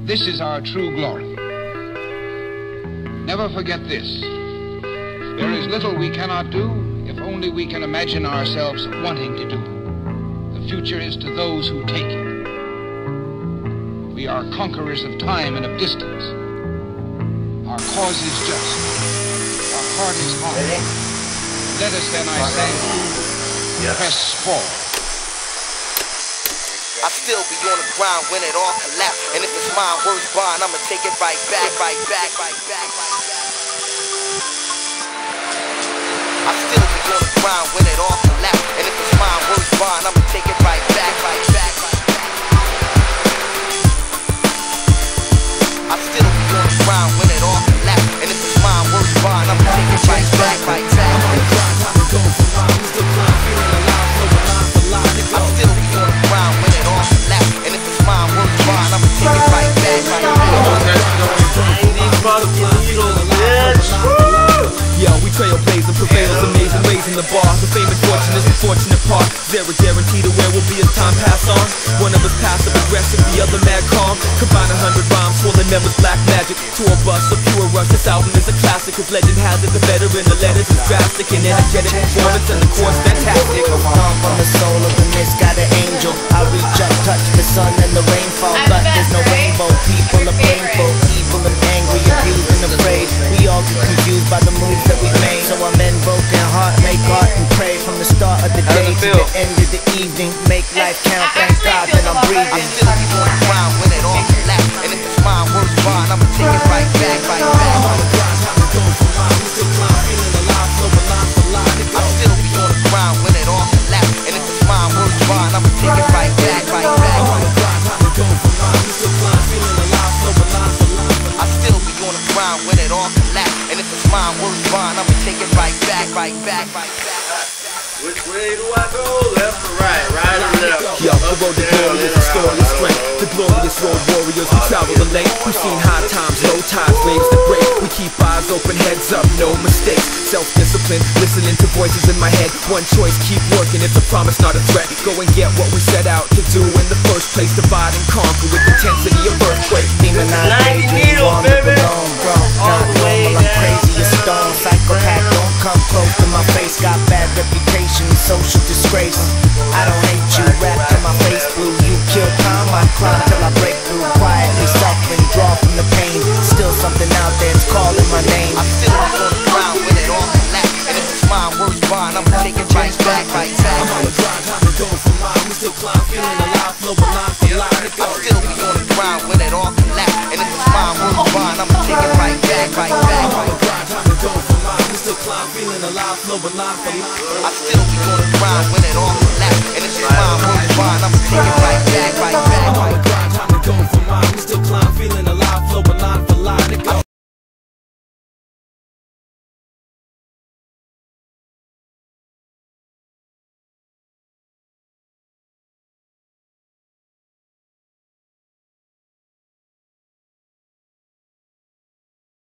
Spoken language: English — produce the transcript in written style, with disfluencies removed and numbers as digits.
This is our true glory. Never forget this. There is little we cannot do if only we can imagine ourselves wanting to do. The future is to those who take it. We are conquerors of time and of distance. Our cause is just. Our heart is hard. Let us then, I say, press forward. I still be on the ground when it all collapse. And if it's my words bond, I'ma take it right back, right back, right back, right back. I still be on the ground when it all collapse. And if it's my words bond, I'ma take it right back, right back, right back. I still be on the ground when it all collapse. And if it's my words bond, I'ma take it right back, right back. I'm on the grind, time to go for mine. We still climb, feeling alive, so alive for life. I still be on the ground when it all collapse. And if it's mine, work fine, I'ma take it right back, right back. Yo, we trailblazing, prevails, amazing, raising the bar. The fame and fortune is the fortunate part. Zero guarantee to where we'll be as time pass on. One of us passive aggressive, the other mad calm. Combine 100 rhymes for the members black magic. Tour bus, a pure rush. This album is a classic. Cause legend has it, the veteran, the letters is drastic and energetic performance, and the chords fantastic. Come from the soul of the mist, got an angel. I reach up, touch the sun and the rainfall, but there's no rainbow. People are painful, evil and angry, abused and afraid. We all get confused by the moves that we made. So I'm in broken heart, make art and pray from the start of the day to the end of the evening. Make life count, thank God that I'm breathing. I still be on the ground when it all collapse. And if it's mine, words bond, I'ma take it right back, right back. I'm on the grind, time to go for mine. We still climb, feeling alive, so alive for life. I still be on the ground when it all collapse. And if it's mine, words bond, I'ma take it right back, right back. I'm on the grind, time to go for mine. We still climb, feeling alive, so alive for life. I still be on the ground when it all collapse. And if it's mine, words bond, I'ma take it right back, right back, right back. Which way do I go? Left or right? Right or left? Yo, the road to glory is a story of strength. The glorious road warriors, we travel the lane. We've seen high times, low times, waves that break. We keep eyes open, heads up, no mistakes. Self-discipline, listening to voices in my head. One choice, keep working, it's a promise, not a threat. Go and get what we set out to do in the first place. Divide and conquer with intensity of earthquake. Demonized daydream, on the balloon, bro. Not normal, I'm crazy as stone. Psychopath, don't come close to my face. Got bad reputation, social disgrace. I don't hate you, rap till my face blue. You kill time, I climb till I break through. Quietly suffering, draw from the pain. Still something out there, it's calling my name. I still be on the ground when it all collapse. And if it's mine, words bond, I'ma take it right back, right back. I'm on the grind, time to go for mine. We still climb, feeling alive, flowing line for line. I still be on the ground when it all collapse. And if it's mine, words bond, I'ma take it right back, right back. I'm on the grind, time to go for mine. We still climb, feeling alive, flowing line for line. I still be on the ground when it all collapse. And if it's mine, words bond, I'ma take it right back, right back. I'm on the grind, time to go for